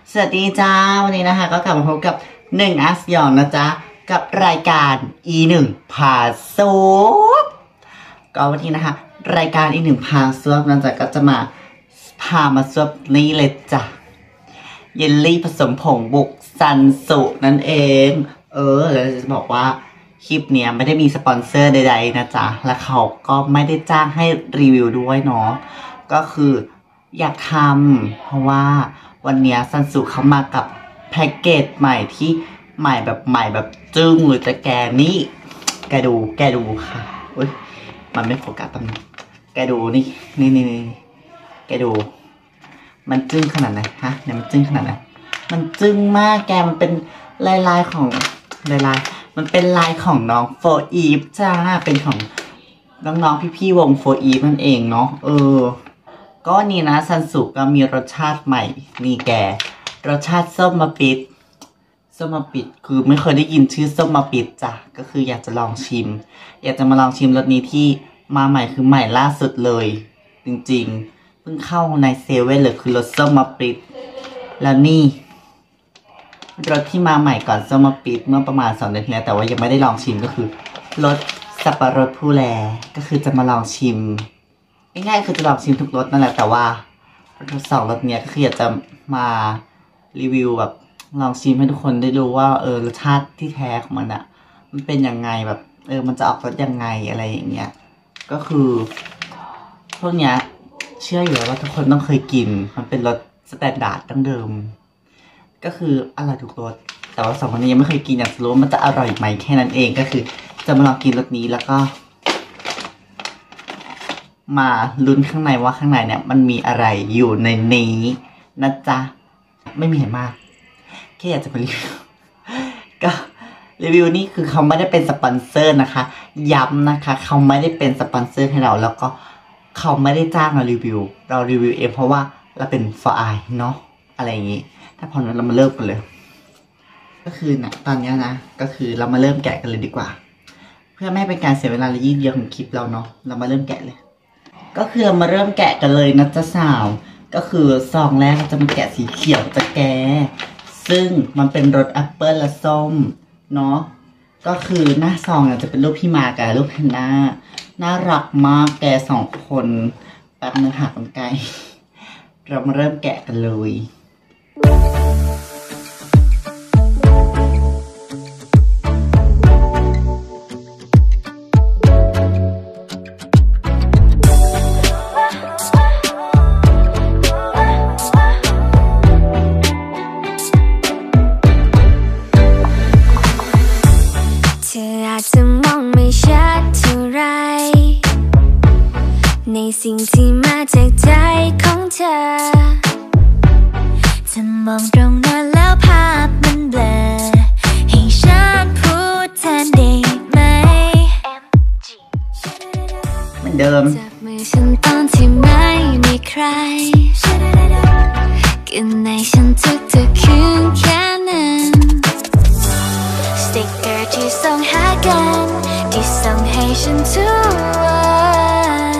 สวัสดีจ้าวันนี้นะคะก็กลับมาพบกับหนึ่งอาสยองนะจ๊ะกับรายการ E1 พาซวบก็วันนี้นะคะรายการ E1 พาซวบนั่นจะก็จะมาพามาซวบนี่เลยจ้ะเยลลี่ผสมผงบุกซันสุนั่นเองแล้วจะบอกว่าคลิปเนี้ยไม่ได้มีสปอนเซอร์ใดๆนะจ๊ะและเขาก็ไม่ได้จ้างให้รีวิวด้วยเนาะก็คืออยากทำเพราะว่าวันนี้ซันสุเขามากับแพ็กเกจใหม่ที่ใหม่แบบจึ้งเลยแต่แกนี่แกดูค่ะอุ้ยมันไม่โฟกัสตรงนี้แกดูนี่แกดูมันจึ้งขนาดไหนฮะเนี่ยมันจึ้งขนาดไหนมันจึ้งมากแกมันเป็นลายของมันเป็นลายของน้องโฟอีฟจ้าเป็นของน้องๆพี่ๆวงโฟอีฟนั่นเองเนาะก็นี่นะซันสุก็มีรสชาติใหม่นี่แกรสชาติส้มมะปิดคือไม่เคยได้ยินชื่อส้มมะปิดจ้ะก็คืออยากจะลองชิมอยากจะมาลองชิมรสนี้ที่มาใหม่คือใหม่ล่าสุดเลยจริงๆเพิ่งเข้าในเซเว่นเลยคือรสส้มมะปิดแล้วนี่รสที่มาใหม่ก่อนส้มมะปิดเมื่อประมาณ2 เดือนที่แล้วแต่ว่ายังไม่ได้ลองชิมก็คือรสสับปะรดผู้แลก็คือจะมาลองชิมง่ายๆคือจะลองชิมทุกรสนั่นแหละแต่ว่ารส2 รสเนี้ยก็คืออยากจะมารีวิวแบบลองชิมให้ทุกคนได้รู้ว่ารสชาติที่แท้ของมันอะมันเป็นยังไงแบบมันจะออกรสยังไงอะไรอย่างเงี้ยก็คือพวกเนี้ยเชื่ออยู่แล้วว่าทุกคนต้องเคยกินมันเป็นรสสแตนดาร์ดดั้งเดิมก็คืออร่อยทุกรสแต่ว่า2 คนนี้ยังไม่เคยกินอยากจะรู้ว่ามันจะอร่อยไหมแค่นั้นเองก็คือจะมาลองกินรสนี้แล้วก็มาลุ้นข้างในว่าข้างในเนี่ยมันมีอะไรอยู่ในนี้นะจ๊ะไม่มีอะไรมากแค่อยากจะมารีวิวก็รีวิวนี่คือเขาไม่ได้เป็นสปอนเซอร์นะคะย้ำนะคะเขาไม่ได้เป็นสปอนเซอร์ให้เราแล้วก็เขาไม่ได้จ้างเรารีวิวเองเพราะว่าเราเป็นฟอร์ไอเนาะอะไรอย่างงี้ถ้าพอนั้นเรามาเริ่มกันเลยก็คือนะตอนนี้นะก็คือเรามาเริ่มแกะกันเลยดีกว่าเพื่อไม่ให้เป็นการเสียเวลาและยืดเยื้อของคลิปเราเนาะเรามาเริ่มแกะเลยก็คือเรามาเริ่มแกะกันเลยนะจ๊ะสาวก็คือซองแรกเราจะมาแกะสีเขียวจะแกซึ่งมันเป็นรสแอปเปิลและส้มเนาะก็คือหน้าซองจะเป็นรูปพี่มากับรูปแพนด้าน่ารักมากแก2 คนแป๊บนึงหากรรไกรเรามาเริ่มแกะกันเลยจะมองไม่ชัดเท่าไรในสิ่งที่มาจากใจของเธอจะมองตรงนั้นแล้วภาพมันเบลอให้ฉันพูดแทนได้ไหมเหมือนเดิมจับมือฉันตอนที่ไม่มีใครกันในฉันทุกคืนแค่นั้นสติ๊กเกอร์ที่ส่งหากันที่ส่งให้ฉันทุกวัน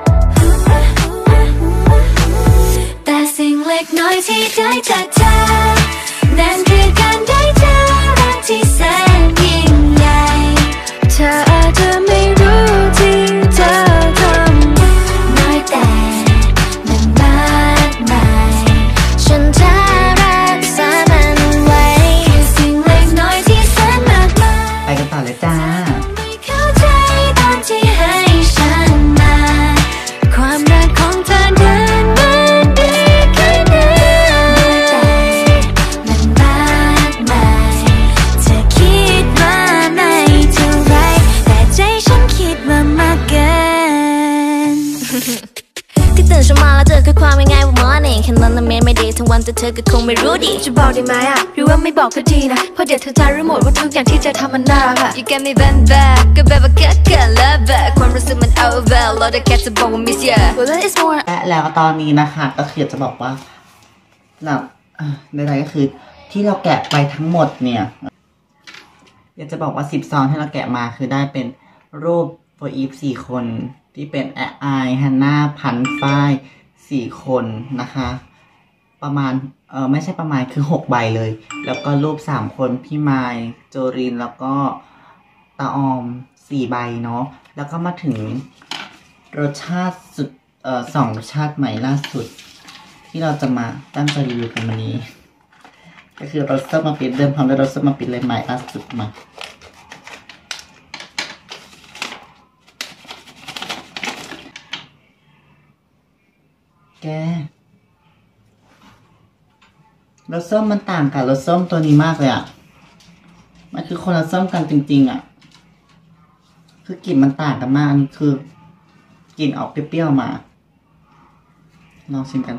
แต่สิ่งเล็กน้อยที่ได้จากเธอนั่นคือการได้เจอรักที่แสนยิ่งใหญ่เธออาจจะไม่รู้ที่เธอทำน้อยแต่มันมากมายฉันจะรักษามันไว้คือสิ่งเล็กน้อยที่แสนมากมายไปกันต่อเลยจ้าไม่เข้าใจตอนที่ให้ฉันมาความรักของเธอเดินมันดีแค่ไหนแต่มันมากมายเธอคิดว่าไม่เท่าไรแต่ใจฉันคิดว่ามากเกินที่ตื่นเช้ามาแล้วเจอคือความง่ายว่า morning แค่นั้นไม่ดีทั้งวันแต่เธอก็คงไม่รู้ดีจะบอกได้ไหมหรือว่าไม่บอกก็ดีนะเพราะเดี๋ยวเธอจะรู้หมดว่าทุกอย่างที่เธอทำมันน่ารัก You got me bend back ก็แบบว่าเกิด love back ความรู้สึกมัน over เราได้แค่จะบอกว่า miss you Well that is more และแล้วตอนนี้นะคะก็คือจะบอกว่าในใดก็คือที่เราแกะไปทั้งหมดเนี่ยอยากจะบอกว่า10 ซองที่เราแกะมาคือได้เป็นรูปโฟอีฟ4 คนที่เป็นไอฮันน่าพันฝ้าย4 คนนะคะประมาณไม่ใช่ประมาณคือ6 ใบเลย แล้วก็รูป3 คนพี่ไมค์โจรินแล้วก็ตาออม4 ใบเนาะแล้วก็มาถึงรสชาติสุด2 รสชาติใหม่ล่าสุดที่เราจะมาตั้งใจรีวิวกันวันนี้ก็คือรสส้มมะปิดเดิมพร้อมด้วยรสส้มมะปิดเลยใหม่ล่าสุดมาแกรสส้มมันต่างกับรสส้มตัวนี้มากเลยอ่ะมันคือคนละส้มกันจริงๆอ่ะคือกลิ่นมันต่างกันมากอันนี้คือกลิ่นออกเปรี้ยวๆมาลองชิมกัน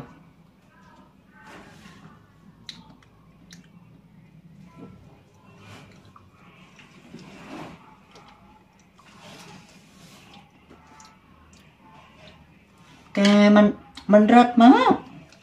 แกมันเลิศมาก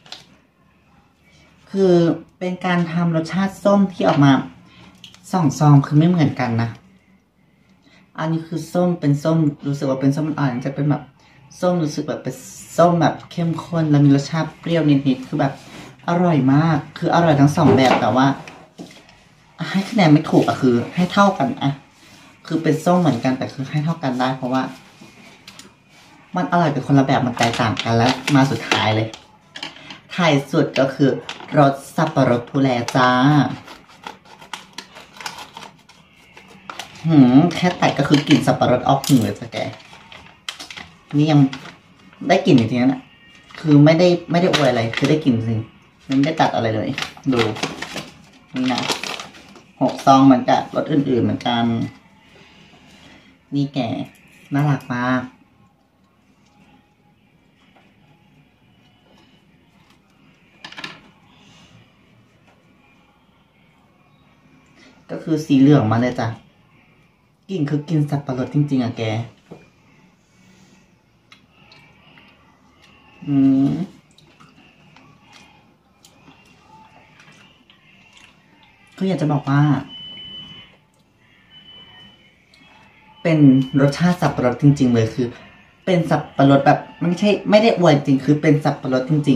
คือเป็นการทำรสชาติส้มที่ออกมา2 ซองคือไม่เหมือนกันนะอันนี้คือส้มเป็นส้มรู้สึกว่าเป็นส้มอ่อนจะเป็นแบบส้มรู้สึกแบบเป็นส้มแบบเข้มข้นแล้วมีรสชาติเปรี้ยวนิดๆคือแบบอร่อยมากคืออร่อยทั้ง2 แบบแต่ว่าให้คะแนนไม่ถูกอะคือให้เท่ากันอะคือเป็นส้มเหมือนกันแต่คือให้เท่ากันได้เพราะว่ามันอร่อยเป็นคนละแบบมันแตกต่างกันแล้วมาสุดท้ายเลยท้ายสุดก็คือรสสับปะรดภูแลจ้าแค่แตะก็คือกลิ่นสับปะรดออกหูเลยจ้ะแกนี่ยังได้กลิ่นจริงๆนะคือไม่ได้อวยอะไรคือได้กลิ่นจริงไม่ได้ตัดอะไรเลยดูนี่นะ6 ซองเหมือนกับรสอื่นๆเหมือนกันนี่แกน่ารักมากก็คือสีเหลืองมาเลยจ้ะกลิ่นคือกินสับปะรดจริงๆอะแกก็อยากจะบอกว่าเป็นรสชาติสับปะรดจริงๆเลยคือเป็นสับปะรดแบบไม่ได้อวยจริงคือเป็นสับปะรดจริง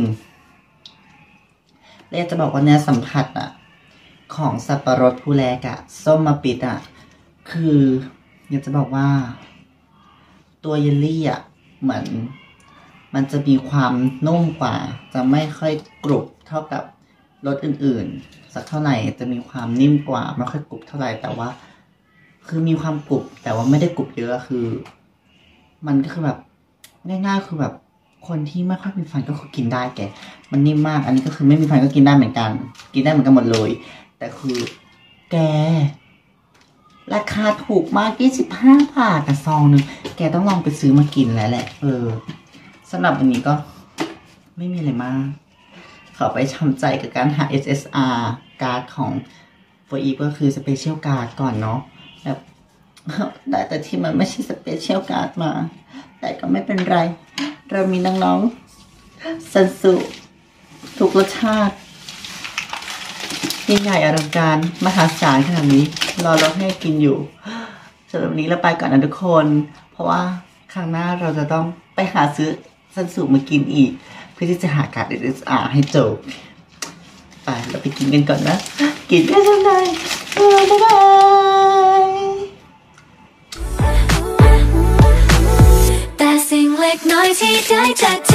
ๆแล้วอยากจะบอกว่าเนื้อสัมผัสอะของสับปะรดภูแลกับส้มมะปิดอะคืออยากจะบอกว่าตัวเยลลี่อะเหมือนมันจะมีความนุ่มกว่าจะไม่ค่อยกรุบเท่ากับรสอื่นๆสักเท่าไหร่จะมีความนิ่มกว่าไม่ค่อยกรุบเท่าไหร่แต่ว่าคือมีความกรุบแต่ว่าไม่ได้กรุบเยอะคือมันก็คือแบบง่ายๆคือแบบคนที่ไม่ค่อยมีฟันก็คือกินได้แกมันนิ่มมากอันนี้ก็คือไม่มีฟันก็กินได้เหมือนกันกินได้เหมือนกันหมดเลยแต่คือแกราคาถูกมาก25 บาทแต่ซองนึงแกต้องลองไปซื้อมากินแล้วแหละสำหรับวันนี้ก็ไม่มีอะไรมากขอไปทำใจกับการหา SSR การ์ดของ For Eve ก็คือ Special Card ก่อนเนาะแบบได้แต่ที่มันไม่ใช่ Special Card มาแต่ก็ไม่เป็นไรเรามีน้องๆซันสุทุกรสชาติยิ่งใหญ่อลังการมหาศาลขนาดนี้รอเราให้กินอยู่สำหรับวันนี้เราไปก่อนนะทุกคนเพราะว่าครั้งหน้าเราจะต้องไปหาซื้อซันสุมากินอีกเพื่อที่จะหาการ์ด SSR ให้จบไปเราไปกินกันก่อนนะกินได้ทำไมบ๊ายบายแต่สิ่งเล็กน้อยที่ได้จากเธอ